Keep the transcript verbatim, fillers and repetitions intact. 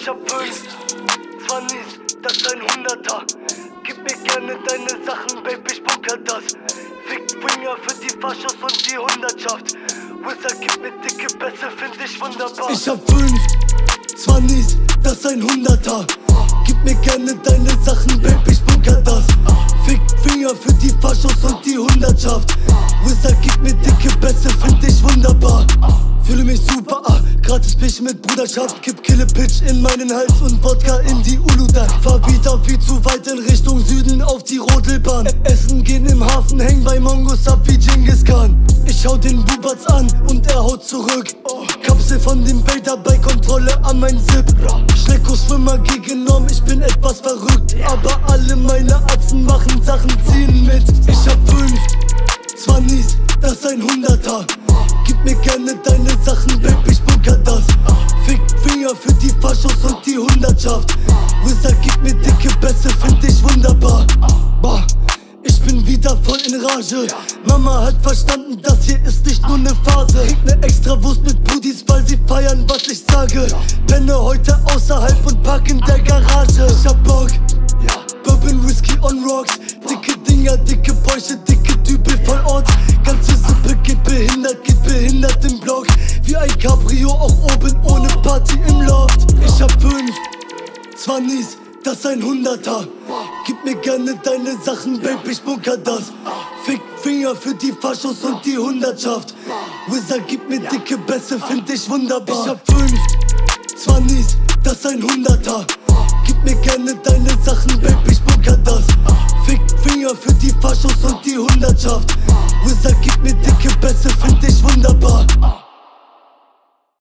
Ich hab fünf, zwanzig, das ist ein Hunderter. Gib mir gerne deine Sachen, Baby, ich bunker das. Fick Finger für die Faschos und die Hundertschaft. Wizard, gib mir dicke Bässe, find ich wunderbar. Ich hab fünf, zwanzig, das ist ein Hunderter. Gib mir gerne deine Sachen, Baby, ich bunker das. Fick Finger für die Faschos und die Hundertschaft. Wizard, gib mir dicke Bässe, find ich wunderbar. Fühle mich super, ah, gratis Pich mit Bruderschaft. Kipp Kille Pitch in meinen Hals und Wodka in die Uludag. Fahr wieder viel zu weit in Richtung Süden auf die Rodelbahn. Essen gehen im Hafen, häng bei Mongos ab wie Genghis Khan. Ich hau den Bubatz an und er haut zurück. Kapsel von dem Bay dabei, Kontrolle an mein Zip. Schlecko-Schwimmer gegen Norm, ich bin etwas verrückt. Aber alle meine Atzen machen Sachen, ziehen mit. Ich hab fünf, zwanzig, das ist ein Hunderter. Gib mir gerne deine Sachen, Baby, ich bunker das. Fick Finger für die Faschos und die Hundertschaft. Wizard, gib mir dicke Bässe, find ich wunderbar. Bah, ich bin wieder voll in Rage. Mama hat verstanden, das hier ist nicht nur ne Phase. Krieg ne extra Wurst mit Brudis, weil sie feiern, was ich sage. Penne heute außerhalb und park in der Garage. Ich hab Bock, Bourbon, Whisky on Rocks. Dicke Dinger, dicke Bäuche, dicke Dübel voll Ort. Ganze Suppe geht behindert, geht behindert im Block. Wie ein Cabrio, auch oben ohne Party im Loft. Ich hab fünf, zwanzig, das ist ein Hunderter. Gib mir gerne deine Sachen, Baby, ich bunker das. Fick Finger für die Faschos und die Hundertschaft. Wizard, gib mir dicke Bässe, find ich wunderbar. Ich hab fünf, zwanzig, das ist ein Hunderter. Gib mir gerne deine Sachen, Baby, ich bunker das. Fick Finger für die Faschos und die Hundertschaft. Wizard, gib mir dicke Bässe, find ich